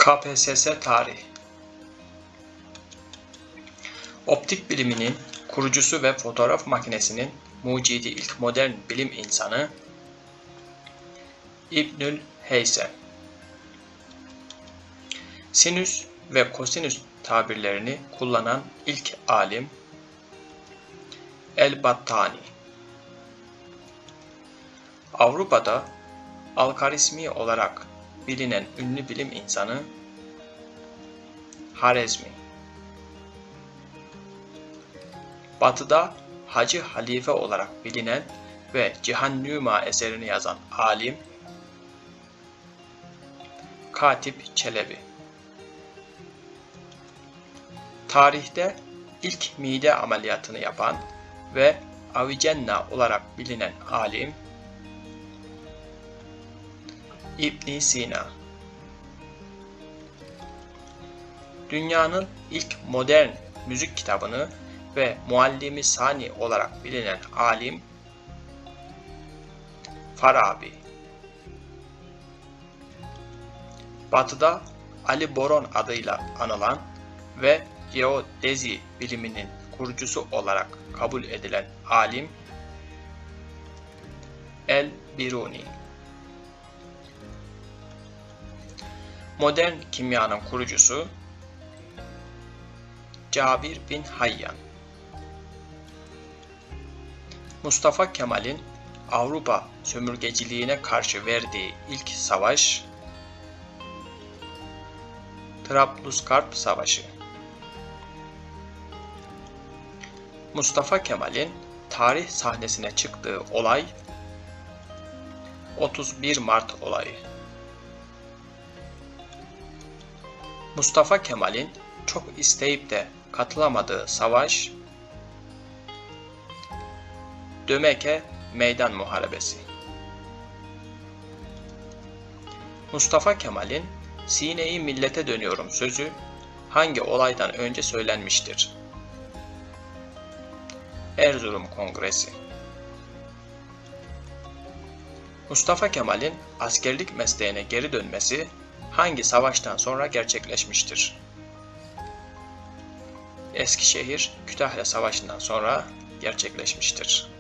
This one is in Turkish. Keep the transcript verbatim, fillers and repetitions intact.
K P S S Tarih. Optik biliminin kurucusu ve fotoğraf makinesinin mucidi ilk modern bilim insanı İbnül Heysem. Sinüs ve kosinüs tabirlerini kullanan ilk alim El-Battani. Avrupa'da alkarizmi olarak bilinen ünlü bilim insanı Harezmi. Batı'da Hacı Halife olarak bilinen ve Cihan-Nüma eserini yazan alim Katip Çelebi. Tarihte ilk mide ameliyatını yapan ve Avicenna olarak bilinen alim İbn Sina. Dünyanın ilk modern müzik kitabını ve Muallimi Sani olarak bilinen alim Farabi. Batı'da Ali Boron adıyla anılan ve geodezi biliminin kurucusu olarak kabul edilen alim El-Biruni. Modern kimyanın kurucusu Cabir bin Hayyan. Mustafa Kemal'in Avrupa sömürgeciliğine karşı verdiği ilk savaş Trablusgarp Savaşı. Mustafa Kemal'in tarih sahnesine çıktığı olay otuz bir Mart olayı. Mustafa Kemal'in çok isteyip de katılamadığı savaş Dömeke Meydan Muharebesi. Mustafa Kemal'in "Sine-i millete dönüyorum" sözü hangi olaydan önce söylenmiştir? Erzurum Kongresi. Mustafa Kemal'in askerlik mesleğine geri dönmesi hangi savaştan sonra gerçekleşmiştir? Eskişehir-Kütahya Savaşı'ndan sonra gerçekleşmiştir.